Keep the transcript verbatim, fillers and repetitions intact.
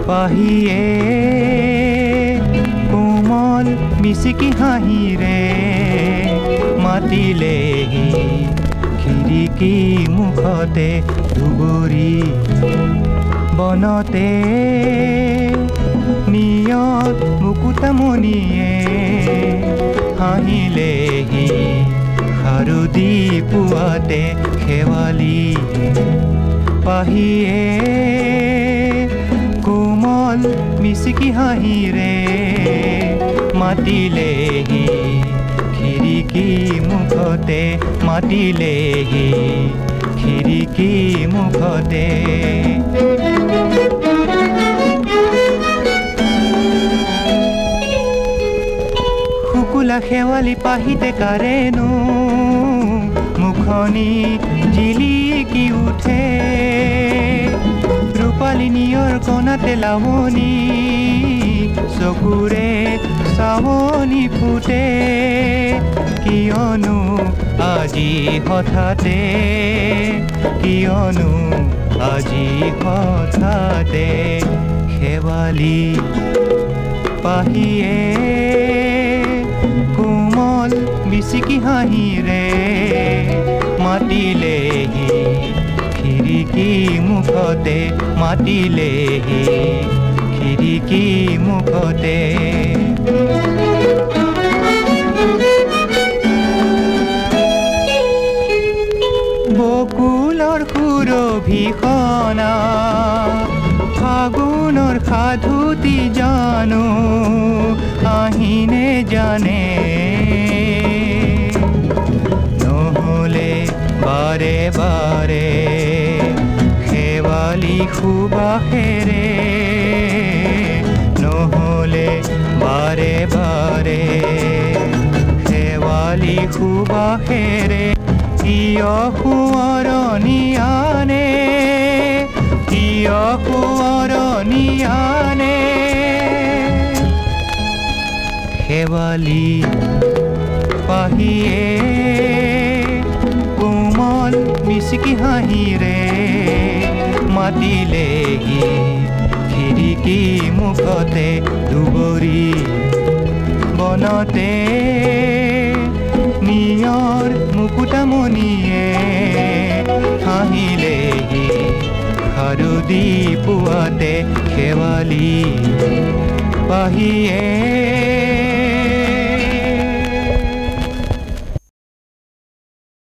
পাহিয়ে কোমল মিচিকি হাঁহিৰে মাতিলেহি খিৰিকী মুখতে ধুবুৰী বনতে নিয়ত মুকুতামণিয়ে হাঁহিলেহি শাৰদী পুৱাতে শেৱালি পাহিয়ে কোমল মিচিকি হাঁহিৰে মাতিলেহি খিৰিকী মুখতে মাতিলেহি খিৰিকী মুখতে শুকুলা শেৱালি পাহিতে কাৰেনো মুখনি জিলিকি উঠে ৰূপালী নিয়ৰ কণাতে লাৱনী চকুৰে চাৱনী ফুটে কিয়নো আজি হঠাতে কিয়নো আজি হঠাতে শেৱালি পাহিয়ে কোমল মিচিকি হাঁহিৰে মাতিলেহি খিৰিকী মুখতে মাতিলেহি খিৰিকী মুখতে বকুলৰ সুৰভিখনা ফাগুনৰ সাধুতি জানো আহিনে জানে নহলে বাৰে বাৰে শেৱালি সুবাসেৰে নহলে বাৰে বাৰে শেৱালি সুবাসেৰে কিয় সোঁৱৰণীয়ানে কিয় সোঁৱৰণীয়ানে শেৱালি পাহিয়ে কোমল মিচিকি হাঁহিৰে মাতিলেহি খিৰিকী মুখতে ধুবুৰী বনতে নিয়ৰ মুকুতামণিয়ে হাঁহিলেহি শাৰদী পুৱাতে শেৱালি পাহিয়ে